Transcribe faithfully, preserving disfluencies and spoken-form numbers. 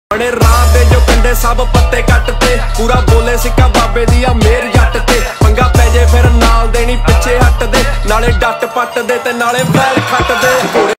बड़े राह दे जो कंडे सब पत्ते कट ते पूरा बोले सिक्का बाबे दिया मेर जट ते पंगा पै जे फिर नाल देनी पिछे हट दे नाले डट पट दे ते नाले बैल खट दे।